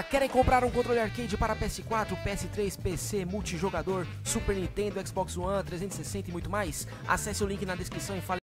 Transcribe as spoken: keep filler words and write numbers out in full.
galera, querem comprar um controle arcade para P S quatro, P S três, P C, multijogador, Super Nintendo, Xbox One, trezentos e sessenta e muito mais? Acesse o link na descrição e fale